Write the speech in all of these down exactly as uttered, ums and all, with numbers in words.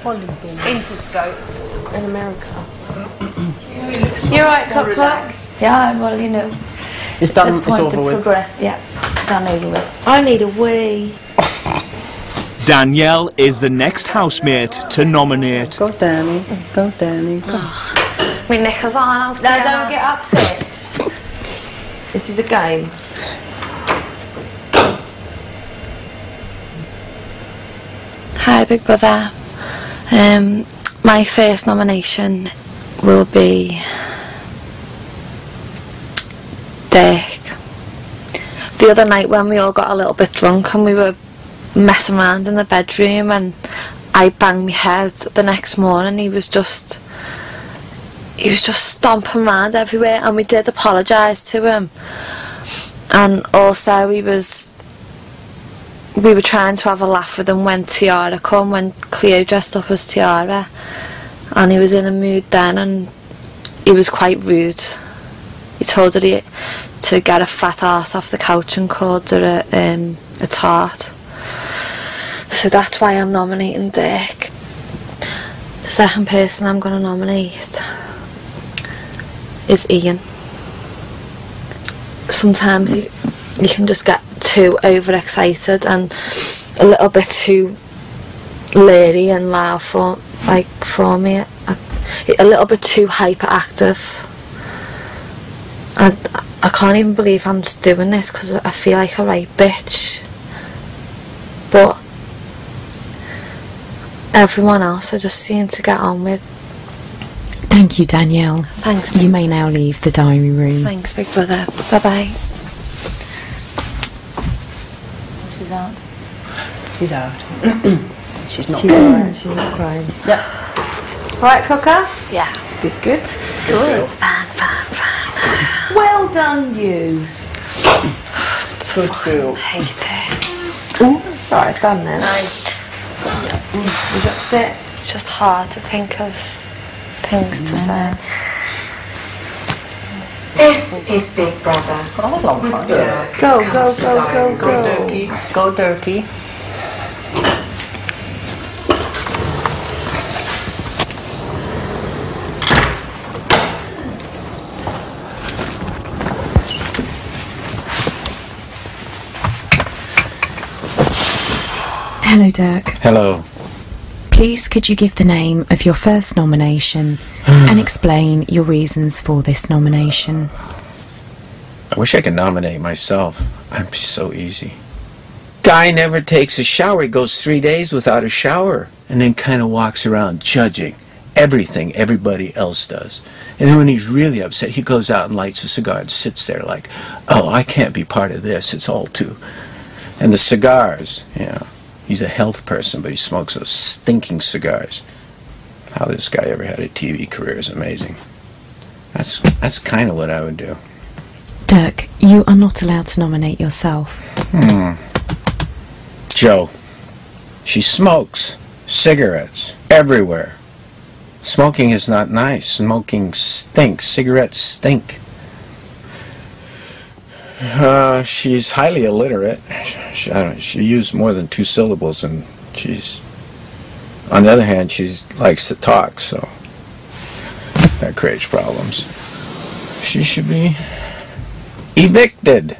Interscope in America. You're right, Cup Cup? Yeah, well, you know. It's done, it's a point it's over to with. progress, yeah. Done over with. I need a wee. Danielle is the next housemate to nominate. Go, Danny. Go, Danny. Go. Oh. My knickers on out. No, don't get upset. This is a game. Hi, Big Brother. Um, my first nomination will be Dirk. The other night when we all got a little bit drunk and we were messing around in the bedroom and I banged my head the next morning, he was just he was just stomping around everywhere, and we did apologise to him, and also he was we were trying to have a laugh with him when Tiara come, when Cleo dressed up as Tiara, and he was in a mood then and he was quite rude. He told her he, to get a fat arse off the couch and called her a, um, a tart. So that's why I'm nominating Dirk. The second person I'm going to nominate is Ian. Sometimes you, you can just get too overexcited and a little bit too leery and loud for, like, for me. A, a little bit too hyperactive. I, I can't even believe I'm just doing this because I feel like a right bitch. But everyone else I just seem to get on with. Thank you, Danielle. Thanks. You may now leave the diary room. Thanks, Big Brother. Bye bye. She's out. She's out. She's not She's alright, she's not crying. Yep. Right, Cooker? Yeah. Good, good. Good. Fan, fan, fan. Well done, you. Good girl. Hate it. Oh, right, it's done then. Nice. Is it upset? It's just hard to think of things to say. This is Big Brother. Oh, long time. Dirk. Go, go, Comes to go, diary. go, go. Durkee. Go, Durkee. Hello, Dirk. Hello. Please, could you give the name of your first nomination and explain your reasons for this nomination? I wish I could nominate myself. I'm so easy. Guy never takes a shower. He goes three days without a shower and then kind of walks around judging everything everybody else does. And then when he's really upset, he goes out and lights a cigar and sits there like, oh, I can't be part of this. It's all too... And the cigars, you know. He's a health person, but he smokes those stinking cigars. How this guy ever had a T V career is amazing. That's that's kind of what I would do. Dirk, you are not allowed to nominate yourself. Hmm. Joe. She smokes cigarettes everywhere. Smoking is not nice. Smoking stinks. Cigarettes stink. Uh, she's highly illiterate. She, I don't, she used more than two syllables, and she's... On the other hand, she likes to talk, so that creates problems. She should be evicted.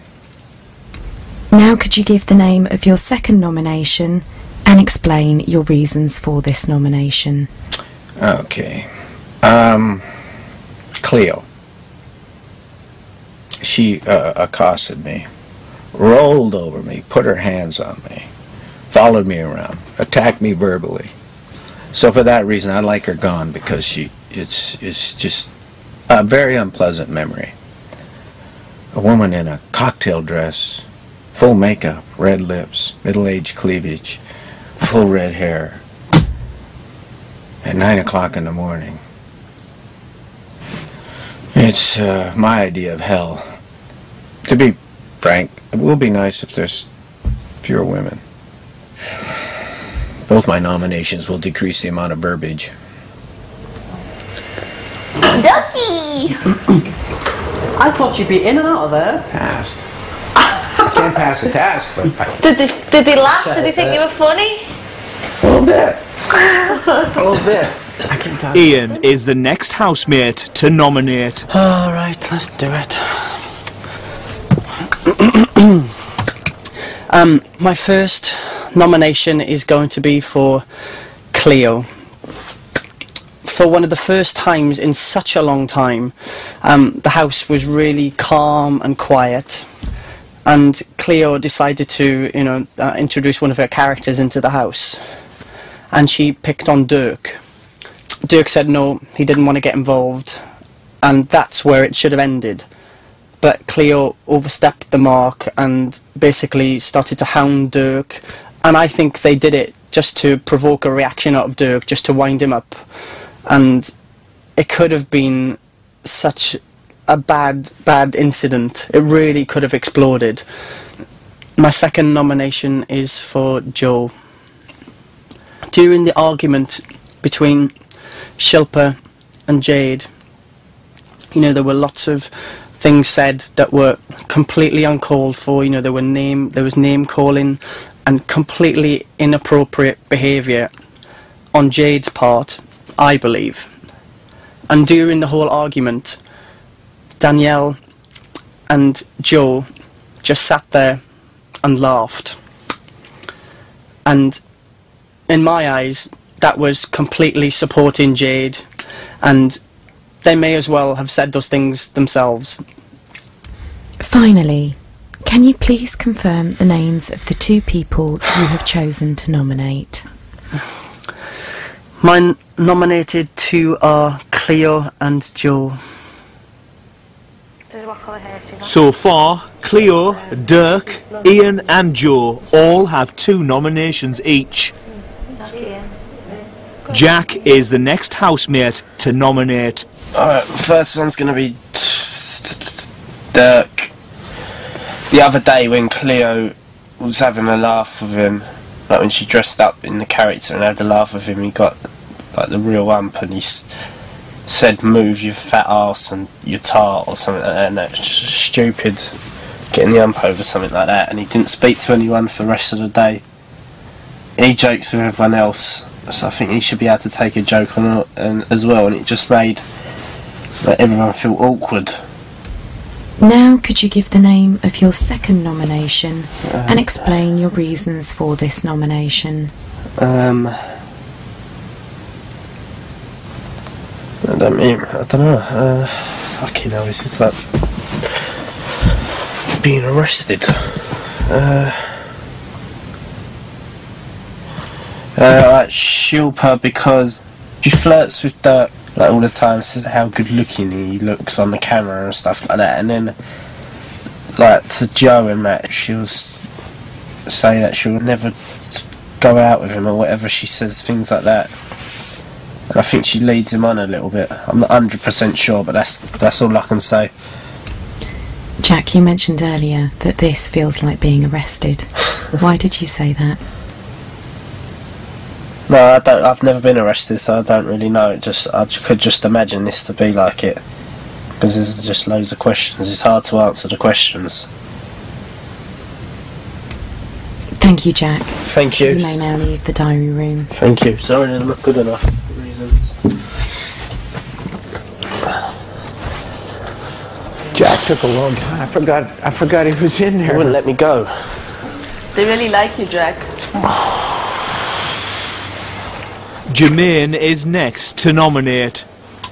Now could you give the name of your second nomination and explain your reasons for this nomination? Okay. Um, Cleo. She uh, accosted me, rolled over me, put her hands on me, followed me around, attacked me verbally. So for that reason, I like her gone, because she it's it's just a very unpleasant memory. A woman in a cocktail dress, full makeup, red lips, middle-aged cleavage, full red hair, at nine o'clock in the morning. It's uh, my idea of hell. To be frank, it will be nice if there's fewer women. Both my nominations will decrease the amount of verbiage. Ducky! I thought you'd be in and out of there. Passed. I can't pass a task, but I... Did they, did they laugh? Did they think you were funny? A little bit. A little bit. I can tell. Ian is the next housemate to nominate. Alright, let's do it. um, my first nomination is going to be for Cleo. For one of the first times in such a long time, um, the house was really calm and quiet, and Cleo decided to, you know, uh, introduce one of her characters into the house, and she picked on Dirk. Dirk said no, he didn't want to get involved, and that's where it should have ended. But Cleo overstepped the mark and basically started to hound Dirk, and I think they did it just to provoke a reaction out of Dirk, just to wind him up. And it could have been such a bad, bad incident. It really could have exploded. My second nomination is for Joe. During the argument between Shilpa and Jade, you know, there were lots of things said that were completely uncalled for. You know, there were name, there was name calling and completely inappropriate behaviour on Jade's part, I believe. And during the whole argument, Danielle and Joe just sat there and laughed. And in my eyes, that was completely supporting Jade, and they may as well have said those things themselves. Finally, can you please confirm the names of the two people you have chosen to nominate? My nominated two are Cleo and Joe. So far, Cleo, Dirk, Ian and Joe all have two nominations each. Jack is the next housemate to nominate. Alright, first one's going to be Dirk. The other day when Cleo was having a laugh with him, like when she dressed up in the character and had a laugh with him, he got like the real ump and he s said move your fat arse and your tart or something like that, and that's just stupid, getting the ump over something like that, and he didn't speak to anyone for the rest of the day. He jokes with everyone else, so I think he should be able to take a joke on it and, as well, and it just made like, everyone feel awkward. Now could you give the name of your second nomination uh, and explain your reasons for this nomination? Um... I don't mean, I don't know, uh, fucking hell, this is like being arrested. Uh, uh, like Shilpa, because she flirts with Dirk like all the time, says how good looking he looks on the camera and stuff like that, and then like to Joe and that, she'll say that she'll never go out with him or whatever, she says things like that. And I think she leads him on a little bit. I'm not one hundred percent sure, but that's that's all I can say. Jack, you mentioned earlier that this feels like being arrested. Why did you say that? No, I don't. I've never been arrested, so I don't really know. It just I could just imagine this to be like it, because there's just loads of questions. It's hard to answer the questions. Thank you, Jack. Thank you. You may now leave the diary room. Thank you. Sorry, they're not good enough reasons. Jack took a long time. I forgot. I forgot he was in there. He wouldn't let me go. They really like you, Jack. Jermaine is next to nominate.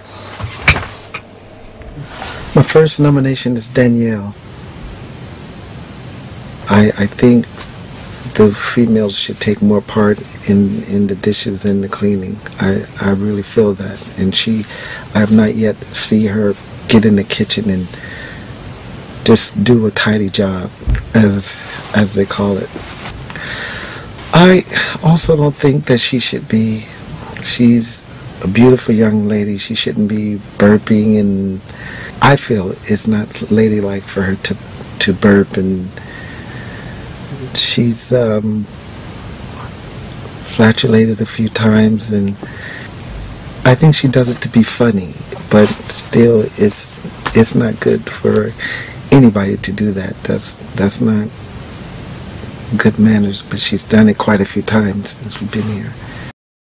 My first nomination is Danielle. I I think the females should take more part in in the dishes and the cleaning. I I really feel that, and she, I have not yet seen her get in the kitchen and just do a tidy job, as as they call it. I also don't think that she should be. She's a beautiful young lady. She shouldn't be burping, and I feel it's not ladylike for her to to burp, and she's um, flatulated a few times, and I think she does it to be funny, but still it's it's not good for anybody to do that. That's that's not good manners, but she's done it quite a few times since we've been here.